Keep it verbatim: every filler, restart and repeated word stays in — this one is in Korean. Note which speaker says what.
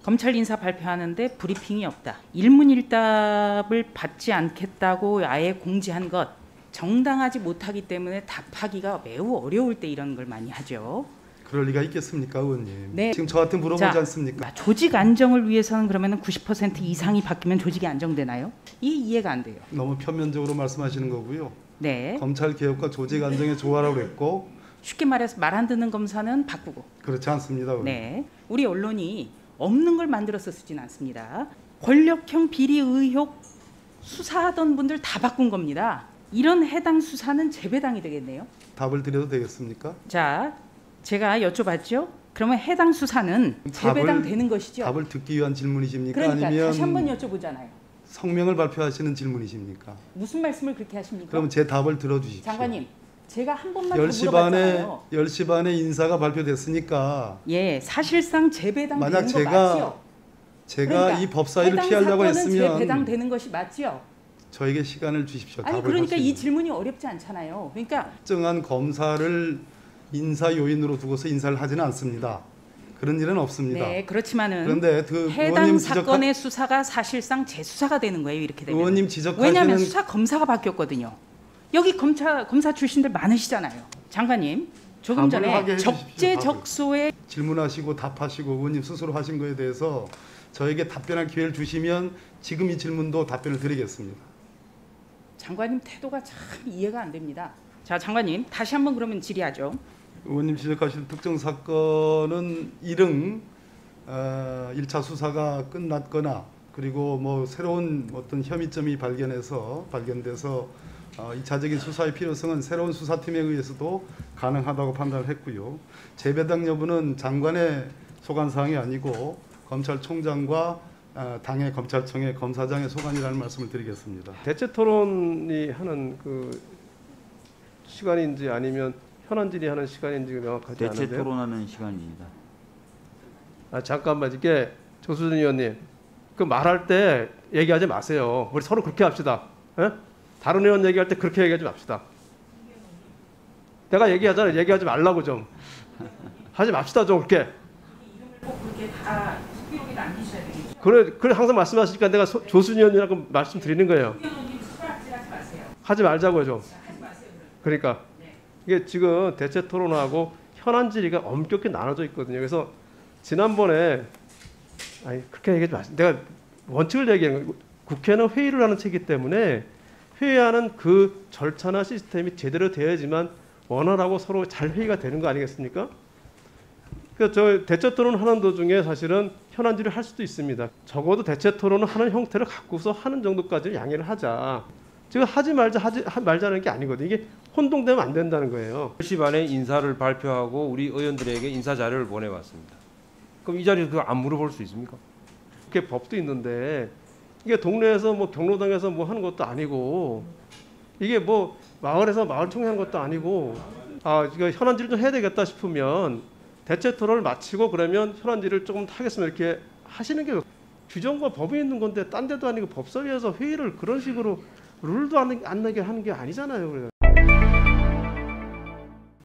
Speaker 1: 검찰 인사 발표하는데 브리핑이 없다. 일문일답을 받지 않겠다고 아예 공지한 것, 정당하지 못하기 때문에 답하기가 매우 어려울 때 이런 걸 많이 하죠.
Speaker 2: 그럴 리가 있겠습니까, 의원님?
Speaker 1: 네.
Speaker 2: 지금 저한테 물어보지
Speaker 1: 자,
Speaker 2: 않습니까?
Speaker 1: 조직 안정을 위해서는 그러면 구십 퍼센트 이상이 바뀌면 조직이 안정되나요? 이 이해가 안 돼요.
Speaker 2: 너무 편면적으로 말씀하시는 거고요.
Speaker 1: 네.
Speaker 2: 검찰 개혁과 조직 안정에 조화라고 그랬고
Speaker 1: 쉽게 말해서 말 안 듣는 검사는 바꾸고.
Speaker 2: 그렇지 않습니다, 의원님.
Speaker 1: 네. 우리 언론이 없는 걸 만들어서 쓰진 않습니다. 권력형 비리 의혹 수사하던 분들 다 바꾼 겁니다. 이런 해당 수사는 재배당이 되겠네요.
Speaker 2: 답을 드려도 되겠습니까?
Speaker 1: 자, 제가 여쭤봤죠. 그러면 해당 수사는 재배당 되는 것이죠.
Speaker 2: 답을 듣기 위한 질문이십니까?
Speaker 1: 그러니까
Speaker 2: 아니면
Speaker 1: 다시 한번 여쭤보잖아요.
Speaker 2: 성명을 발표하시는 질문이십니까?
Speaker 1: 무슨 말씀을 그렇게 하십니까?
Speaker 2: 그럼 제 답을 들어주십시오.
Speaker 1: 장관님, 제가 한 번만 더
Speaker 2: 열 시 반에
Speaker 1: 물어봤잖아요.
Speaker 2: 열 시 반에 인사가 발표됐으니까
Speaker 1: 예, 사실상 재배당
Speaker 2: 만약
Speaker 1: 되는 거
Speaker 2: 제가
Speaker 1: 맞지요?
Speaker 2: 제가
Speaker 1: 그러니까
Speaker 2: 이 법사위를
Speaker 1: 해당
Speaker 2: 피하려고
Speaker 1: 사건은
Speaker 2: 했으면
Speaker 1: 재배당 되는 것이 맞지요?
Speaker 2: 저에게 시간을 주십시오.
Speaker 1: 아니
Speaker 2: 답을
Speaker 1: 그러니까
Speaker 2: 할 수
Speaker 1: 이
Speaker 2: 있는.
Speaker 1: 질문이 어렵지 않잖아요. 그러니까
Speaker 2: 특정한 검사를 인사 요인으로 두고서 인사를 하지는 않습니다. 그런 일은 없습니다.
Speaker 1: 네, 그렇지만은
Speaker 2: 그런데 그
Speaker 1: 해당
Speaker 2: 의원님
Speaker 1: 사건의
Speaker 2: 지적하,
Speaker 1: 수사가 사실상 재수사가 되는 거예요. 이렇게 되면.
Speaker 2: 의원님 지적하시는
Speaker 1: 왜냐하면 수사 검사가 바뀌었거든요. 여기 검사 검사 출신들 많으시잖아요. 장관님, 조금
Speaker 2: 답을 하게
Speaker 1: 전에
Speaker 2: 해주십시오,
Speaker 1: 적재적소에
Speaker 2: 질문하시고 답하시고 의원님 스스로 하신 거에 대해서 저에게 답변할 기회를 주시면 지금 이 질문도 답변을 드리겠습니다.
Speaker 1: 장관님 태도가 참 이해가 안 됩니다. 자, 장관님 다시 한번 그러면 질의하죠.
Speaker 2: 의원님 지적하신 특정 사건은 일응 어, 일 차 수사가 끝났거나 그리고 뭐 새로운 어떤 혐의점이 발견해서 발견돼서 어, 이 차적인 수사의 필요성은 새로운 수사팀에 의해서도 가능하다고 판단을 했고요. 재배당 여부는 장관의 소관 사항이 아니고 검찰총장과 어, 당의 검찰청의 검사장의 소관이라는 말씀을 드리겠습니다.
Speaker 3: 대체 토론이 하는 그 시간인지 아니면 현안 질의하는 시간인지 명확하지
Speaker 4: 대체
Speaker 3: 않은데요.
Speaker 4: 토론하는 시간입니다.
Speaker 3: 아 잠깐만 이게 조수진 의원님 그 말할 때 얘기하지 마세요. 우리 서로 그렇게 합시다. 에? 다른 의원 얘기할 때 그렇게 얘기하지 맙시다. 내가 얘기하잖아. 얘기하지 말라고 좀 하지 맙시다 좀 그렇게.
Speaker 1: 이름을 꼭 그렇게 다 기록에 남기셔야 되겠죠.
Speaker 3: 그래 그래 항상 말씀하시니까 내가 소, 조수진 의원이라고 말씀드리는 거예요.
Speaker 1: 의원님 숟가락질하지 마세요.
Speaker 3: 하지 말자고요 좀.
Speaker 1: 하지 마세요.
Speaker 3: 그러니까
Speaker 1: 네.
Speaker 3: 이게 지금 대체 토론하고 현안 질의가 엄격히 나눠져 있거든요. 그래서 지난번에 아니 그렇게 얘기하지 마세요. 내가 원칙을 얘기하는 거예요. 국회는 회의를 하는 체이기 때문에 회의하는 그 절차나 시스템이 제대로 되어야지만 원활하고 서로 잘 회의가 되는 거 아니겠습니까? 그러니까 저 대체 토론 하는 도중에 사실은 현안 질의를 할 수도 있습니다. 적어도 대체 토론을 하는 형태를 갖고서 하는 정도까지는 양해를 하자. 지금 하지 말자 하지 하, 말자는 게 아니거든요. 이게 혼동되면 안 된다는 거예요.
Speaker 5: 열 시 반에 인사를 발표하고 우리 의원들에게 인사 자료를 보내왔습니다. 그럼 이 자리에서 그거 안 물어볼 수 있습니까?
Speaker 3: 그게 법도 있는데 이게 동네에서 뭐 경로당에서 뭐 하는 것도 아니고 이게 뭐 마을에서 마을 총회하는 것도 아니고 아 이거 현안질을 좀 해야 되겠다 싶으면 대체 토론을 마치고 그러면 현안질을 조금 하겠으면 이렇게 하시는 게 규정과 법이 있는 건데 딴 데도 아니고 법사위에서 회의를 그런 식으로 룰도 안, 안 나게 하는 게 아니잖아요. 그래요.